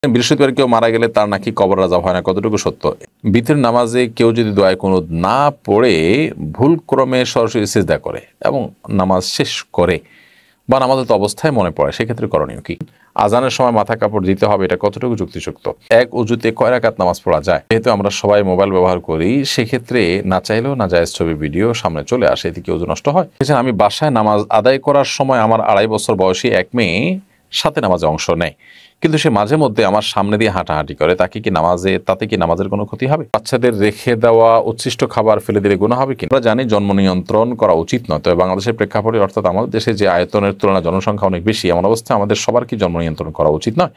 বৃহস্পতিবার কেউ মারা গেলে তার নাকি কবর রাজা হয় না, কতটুকু সত্য? বিতর নামাজে কেউ যদি দোয়ায় কুনুত না পড়ে ভুল ক্রমে সরাসরি সিজদা করে এবং নামাজ শেষ করে বা নামাজের অবস্থায় মনে পড়ে, সেক্ষেত্রে করণীয় কি? আজানের সময় মাথা কাপড় দিতে হবে, এটা কতটুকু যুক্তিযুক্ত? এক অজুতে কয় রাকাত নামাজ পড়া যায়? যেহেতু আমরা সবাই মোবাইল ব্যবহার করি, সেক্ষেত্রে না চাইলেও না জায়েজ ছবি ভিডিও সামনে চলে আসে, এতে কি অজু নষ্ট হয়? আমি বাসায় নামাজ আদায় করার সময় আমার 2.5 বছর বয়সী এক মেয়ে সাথে নামাজে অংশ নেয়, কিন্তু সে মাঝে মধ্যে আমার সামনে দিয়ে হাঁটাহাঁটি করে, তাতে কি নামাজের কোনো ক্ষতি হবে? বাচ্চাদের রেখে দেওয়া উচ্ছিষ্ট খাবার ফেলে দিলে গুনাহ হবে কি? আমরা জানি জন্ম নিয়ন্ত্রণ করা উচিত নয়, তবে বাংলাদেশের প্রেক্ষাপটে অর্থাৎ আমাদের দেশে যে আয়তনের তুলনায় জনসংখ্যা অনেক বেশি, এমন অবস্থায় আমাদের সবার কি জন্ম নিয়ন্ত্রণ করা উচিত নয়?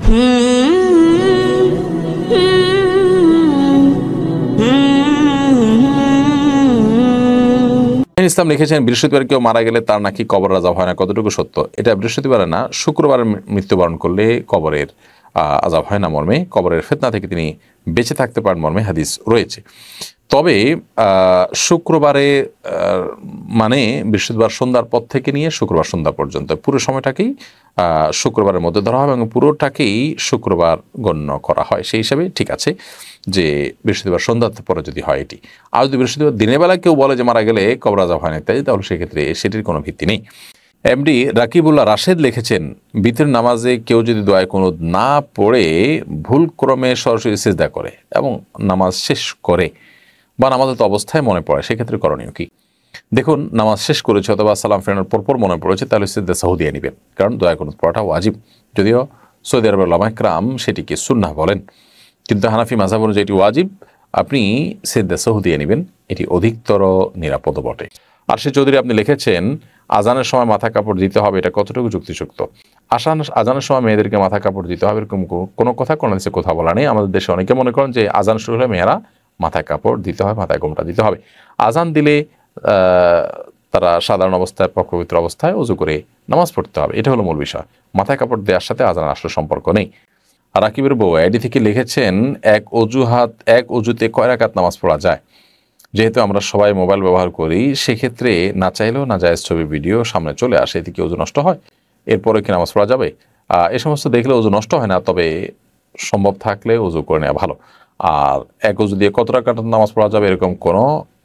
ইসলাম লিখেছেন, বৃহস্পতিবার কেউ মারা গেলে তার নাকি কবর আযাব হয় না, কতটুকু সত্য? এটা বৃহস্পতিবারে না, শুক্রবারে মৃত্যুবরণ করলে কবরের আযাব হয় না মর্মে, কবরের ফিতনা থেকে তিনি বেঁচে থাকতে পারেন মর্মে হাদিস রয়েছে। তবে শুক্রবারে মানে বৃহস্পতিবার সন্ধ্যার পর থেকে নিয়ে শুক্রবার সন্ধ্যা পর্যন্ত পুরো সময়টাকেই শুক্রবারের মধ্যে ধরা হয় এবং পুরোটাকেই শুক্রবার গণ্য করা হয়। সেই হিসাবে ঠিক আছে যে বৃহস্পতিবার সন্ধ্যার পরে যদি হয় এটি। আর যদি বৃহস্পতিবার দিনের বেলা কেউ বলে যে মারা গেলে কবর আযাব হয় না ইত্যাদি, তাহলে সেক্ষেত্রে সেটির কোনো ভিত্তি নেই। এমডি রাকিবুল্লাহ রাশেদ লিখেছেন, বিতর নামাজে কেউ যদি দোয়ায় কুনুত না পড়ে ভুল ক্রমে সরাসরি সিজদা করে এবং নামাজ শেষ করে বা নামাজের অবস্থায় মনে পড়ে, সেক্ষেত্রে করণীয় কি? দেখুন, নামাজ শেষ করেছে অথবা সালাম ফেরানোর পরপর মনে পড়েছে, তাহলে সিজদা সাহুদিয়া নেবেন, কারণ দোয়া কুনুত পড়াটা ওয়াজিব। যদিও সৌদি আরবের উলামা ইকরাম সেটিকে সুন্নাহ বলেন, কিন্তু হানাফি মাযহাব অনুযায়ী এটি ওয়াজিব। আপনি সিজদা সাহুদিয়া নেবেন, এটি অধিকতর নিরাপদ বটে। আর সে চৌধুরী আপনি লিখেছেন, আজানের সময় মাথা কাপড় দিতে হবে, এটা কতটুকু যুক্তিযুক্ত? আজানের সময় মেয়েদেরকে মাথা কাপড় দিতে হবে এরকম কোনো কথা কোনো দেশে কথা বলা নেই। আমাদের দেশে অনেকে মনে করেন যে আজান শুরু হলে মেয়েরা মাথায় কাপড় দিতে হয়, মাথায় গোমটা দিতে হবে। আজান দিলে তারা সাধারণ অবস্থায় পবিত্র অবস্থায় ওযু করে নামাজ পড়তে হবে, এটা হলো মূল বিষয়। মাথায় কাপড় দেওয়ার সাথে আজানের আসলে সম্পর্ক নেই। আর রাকিবের বউ আইডি থেকে লিখেছেন, এক অজুতে কয় রাকাত নামাজ পড়া যায়? যেহেতু আমরা সবাই মোবাইল ব্যবহার করি, সেক্ষেত্রে না চাইলেও না জায়েজ ছবি ভিডিও সামনে চলে আসে, এতে কি ওযু নষ্ট হয়? এরপরে কি নামাজ পড়া যাবে? এ সমস্ত দেখলে ওযু নষ্ট হয় না, তবে সম্ভব থাকলে ওযু করে নেওয়া ভালো। আর এক ওযু দিয়ে কত রাকাত নামাজ পড়া যাবে এরকম কোনো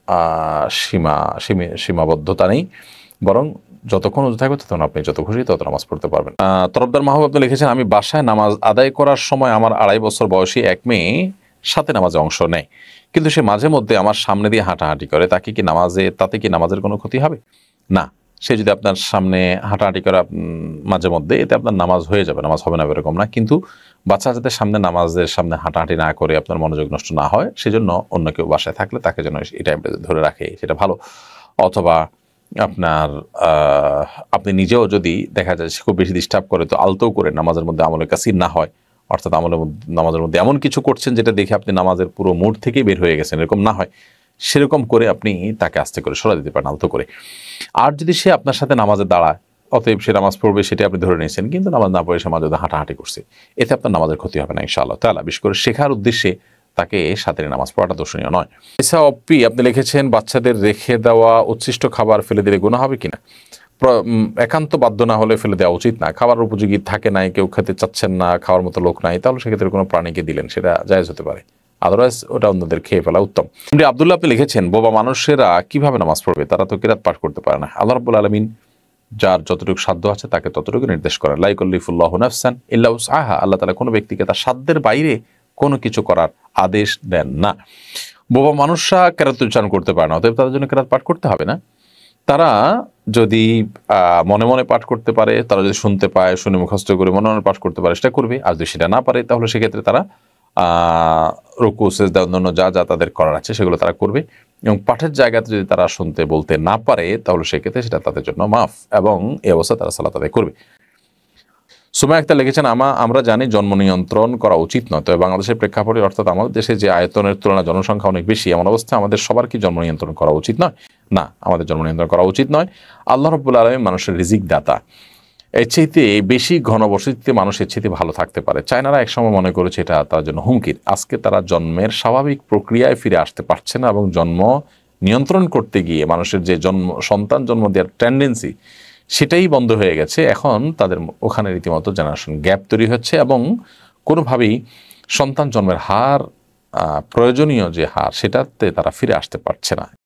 সীমাবদ্ধতা নেই, বরং যতক্ষণ ওযু থাকবে ততক্ষণ আপনি যত খুশি তত নামাজ পড়তে পারবেন। তরফদার মাহবুব আপনি লিখেছেন, আমি বাসায় নামাজ আদায় করার সময় আমার 2.5 বছর বয়সী এক মেয়ে সাথে নামাজে অংশ নেয়, কিন্তু সে মাঝে মধ্যে আমার সামনে দিয়ে হাঁটাহাঁটি করে, তাতে কি নামাজের কোনো ক্ষতি হবে? না, সে যদি আপনার সামনে হাঁটাহাঁটি করে মাঝে মধ্যে, এতে আপনার নামাজ হয়ে যাবে, নামাজ হবে না এরকম না। কিন্তু বাচ্চা যাতে নামাজের সামনে হাঁটাহাঁটি না করে আপনার মনোযোগ নষ্ট না হয়, সেজন্য অন্য কেউ বাসায় থাকলে তাকে যেন এই টাইমটা ধরে রাখে, সেটা ভালো। অথবা আপনার আপনি নিজেও যদি দেখা যায় সে খুব বেশি ডিস্টার্ব করে, তো আলতো করে নামাজের মধ্যে আমলে কাসির না হয়, অর্থাৎ নামাজের মধ্যে এমন কিছু করছেন যেটা দেখে আপনি নামাজের পুরো মুড থেকে বের হয়ে গেছেন, এরকম না হয়, সেরকম করে আপনি তাকে আস্তে করে সরা দিতে পারেন, আলতো করে। আর যদি সে আপনার সাথে নামাজে দাঁড়ায়, অতএব সে নামাজ পড়বে সেটা আপনি ধরে নিয়েছেন, কিন্তু নামাজ না পড়ে সে মাঝে হাঁটাহাঁটি করছে, এতে আপনার নামাজের ক্ষতি হবে না ইনশাআল্লাহ তাআলা। বিশেষ করে শেখার উদ্দেশ্যে তাকে সাথে নামাজ পড়াটা দর্শনীয় নয়। এসা অপ্পি আপনি লিখেছেন, বাচ্চাদের রেখে দেওয়া উচ্ছিষ্ট খাবার ফেলে দিলে গুনাহ হবে কিনা? একান্ত বাধ্য না হলে ফেলে দেওয়া উচিত না। খাবার উপযোগী থাকে নাই, কেউ খেতে চাচ্ছেন না, খাওয়ার মতো লোক নাই, তাহলে সেক্ষেত্রে কোনো প্রাণীকে দিলেন, সেটা জায়েজ হতে পারে, আদারওয়াইজ ওটা অন্যদের খেয়ে ফেলা উত্তম। আব্দুল্লাহ আপনি লিখেছেন, বোবা মানুষেরা কিভাবে নামাজ পড়বে? তারা তো কিরাত পাঠ করতে পারে না। আল্লাহ রাব্বুল আলামিন যার যতটুকু সাধ্য আছে তাকে ততটুকু নির্দেশ করেন। লা ইউকাল্লিফুল্লাহু নাফসান ইল্লা উসআহা, আল্লাহ তাআলা কোনো ব্যক্তিকে তার সাধ্যের বাইরে কোনো কিছু করার আদেশ দেন না। বোবা মানুষরা কেরাত উচ্চারণ করতে পারে না, অতএব তাদের জন্য কেরাত পাঠ করতে হবে না। তারা যদি মনে মনে পাঠ করতে পারে, তারা যদি শুনতে পায়, শুনে মুখস্থ করে মনে মনে পাঠ করতে পারে, সেটা করবে। আর যদি সেটা না পারে, তাহলে সেক্ষেত্রে তারা রুকু সিজদা অন্যান্য যা যা তাদের করার আছে সেগুলো তারা করবে। এবং পাঠের জায়গাতে যদি তারা শুনতে বলতে না পারে, তাহলে সেক্ষেত্রে সেটা তাদের জন্য মাফ, এবং এই অবস্থা তারা সালাত আদায় করবে। সুমাইয়া আক্তার লিখেছেন, আমরা জানি জন্ম নিয়ন্ত্রণ করা উচিত নয়, তবে বাংলাদেশের প্রেক্ষাপটে অর্থাৎ আমাদের দেশে যে আয়তনের তুলনায় জনসংখ্যা অনেক বেশি, এমন অবস্থায় আমাদের সবার কি জন্ম নিয়ন্ত্রণ করা উচিত নয়? না, আমাদের জন্ম নিয়ন্ত্রণ করা উচিত নয়। আল্লাহ রাব্বুল আলামিন মানুষের রিজিক দাতা, এর চাইতে বেশি ঘনবসতিতে মানুষের চাইতে ভালো থাকতে পারে। চায়নারা একসময় মনে করেছে এটা তার জন্য হুমকির। আজকে তারা জন্মের স্বাভাবিক প্রক্রিয়ায় ফিরে আসতে পারছে না, এবং জন্ম নিয়ন্ত্রণ করতে গিয়ে মানুষের যে সন্তান জন্ম দেওয়ার টেন্ডেন্সি, সেটাই বন্ধ হয়ে গেছে। এখন তাদের ওখানে রীতিমতো জেনারেশন গ্যাপ তৈরি হচ্ছে, এবং কোনোভাবেই সন্তান জন্মের হার প্রয়োজনীয় যে হার সেটাতে তারা ফিরে আসতে পারছে না।